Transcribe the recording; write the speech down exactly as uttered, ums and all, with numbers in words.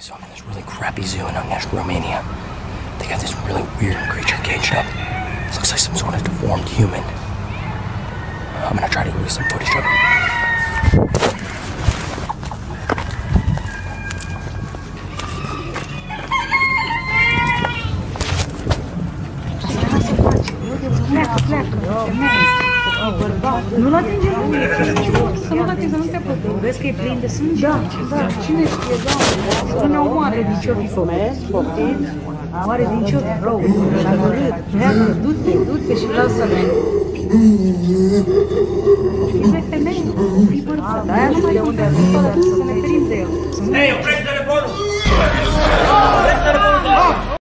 So I'm in this really crappy zoo in Ungash, Romania. They got this really weird creature caged up. It looks like some sort of deformed human. I'm gonna try to use some footage of it. Pleacă, pleacă, nu-l atinge nimic, să nu-l atinge, să nu te apropie. Vezi că e plin de sânge? Da, da, cine știe, da. Să ne omoare din ce-o fi făcut. Poftim? Oare din ce-o fi rău? Și-a mărât, pleacă, du-te, du-te și lasă-ne. Fii femeie, fii bărbat, de-aia nu mai putem să ne ferim de el. Hei, oprește telefonul! Oprește telefonul!